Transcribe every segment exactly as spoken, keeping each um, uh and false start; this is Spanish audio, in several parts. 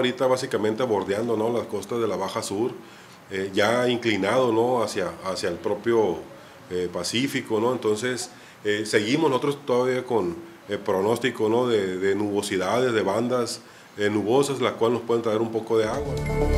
ahorita básicamente bordeando, ¿no?, las costas de la Baja Sur, eh, ya inclinado, ¿no?, hacia, hacia el propio eh, Pacífico, ¿no? Entonces eh, seguimos nosotros todavía con el pronóstico, ¿no?, de, de nubosidades, de bandas eh, nubosas, las cuales nos pueden traer un poco de agua.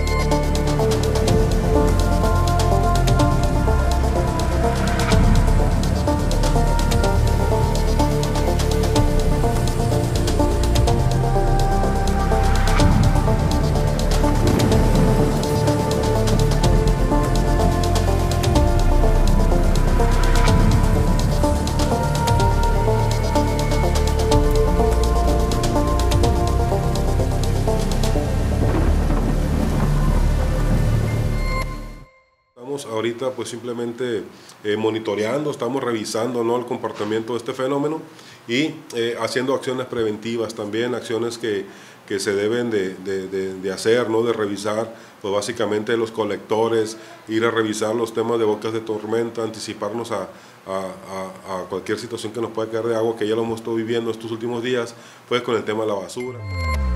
Estamos ahorita pues simplemente eh, monitoreando, estamos revisando, ¿no?, el comportamiento de este fenómeno y eh, haciendo acciones preventivas también, acciones que, que se deben de, de, de, de hacer, ¿no?, de revisar pues básicamente los colectores, ir a revisar los temas de bocas de tormenta, anticiparnos a, a, a, a cualquier situación que nos pueda caer de agua, que ya lo hemos estado viviendo estos últimos días, pues con el tema de la basura.